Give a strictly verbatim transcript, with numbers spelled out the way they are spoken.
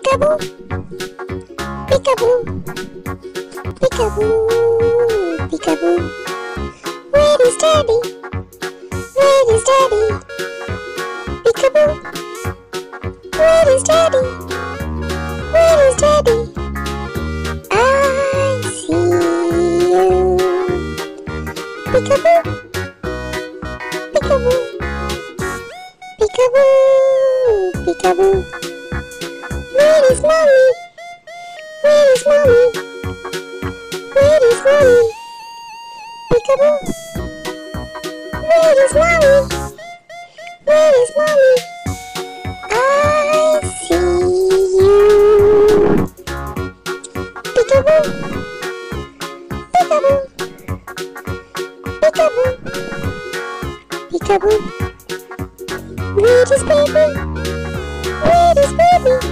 Peekaboo, peekaboo, peekaboo, peekaboo. Where is Daddy? Where is Daddy? Peekaboo. Where is Daddy? Where is Daddy? I see you. Peekaboo, peekaboo, peekaboo, peekaboo. Where is Mommy? Where is Mommy? Where is Mommy? Peekaboo. Where is Mommy? Where is Mommy? I see you. Peekaboo. Peekaboo. Peekaboo. Peekaboo. Where is baby? Where is baby?